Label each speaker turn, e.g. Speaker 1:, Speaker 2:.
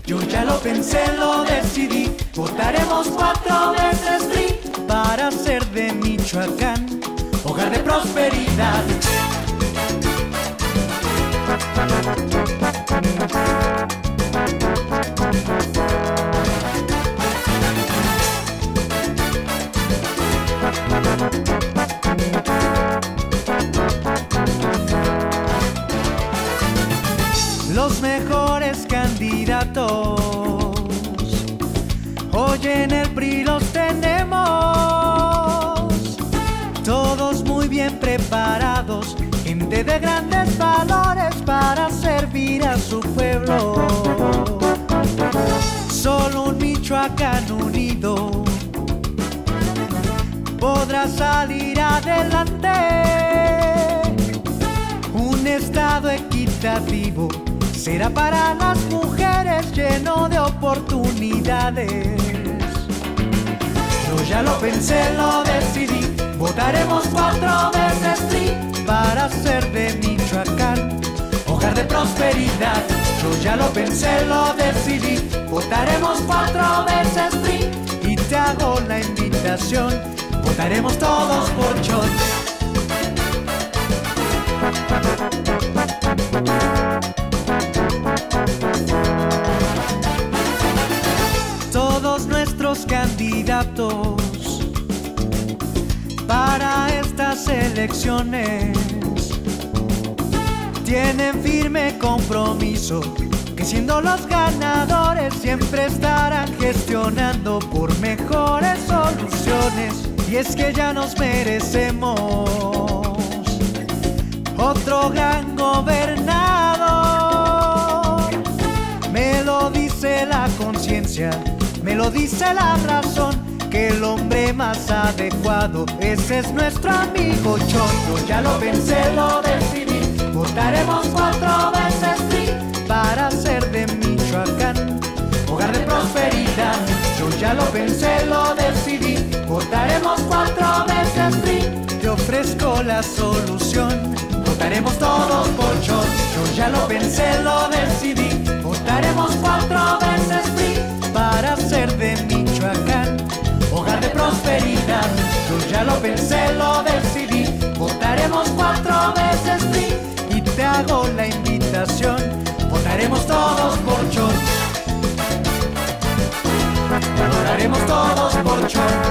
Speaker 1: Yo ya lo pensé, lo decidí. Votaremos 4 veces PRI para hacer de Michoacán hogar de prosperidad. Los mejores candidatos hoy en el PRI los tenemos, todos muy bien preparados, gente de grandes valores para servir a su pueblo. Solo un Michoacán unido podrá salir adelante. Un estado equitativo será para las mujeres lleno de oportunidades. Yo ya lo pensé, lo decidí. Votaremos 4 veces PRI para hacer de Michoacán hogar de prosperidad. Yo ya lo pensé, lo decidí. Votaremos 4 veces PRI y te hago la invitación. Votaremos todos por Chon. Todos nuestros candidatos para estas elecciones tienen firme compromiso, que siendo los ganadores siempre estarán gestionando por mejores soluciones. Y es que ya nos merecemos otro gran gobernador. Me lo dice la conciencia, me lo dice la razón, que el hombre más adecuado, ese es nuestro amigo Chon. Yo ya lo pensé, lo decidí. Votaremos 4 veces PRI para hacer de Michoacán hogar de prosperidad. Yo ya lo pensé, lo decidí. Votaremos 4 veces PRI. Te ofrezco la solución. Votaremos todos por Chon. Yo ya lo pensé, lo decidí. Votaremos 4 veces PRI para hacer de Michoacán hogar de prosperidad. Yo ya lo pensé, lo decidí. Votaremos 4 veces PRI y te hago la invitación. Votaremos todos por Chon. Votaremos todos por Chon.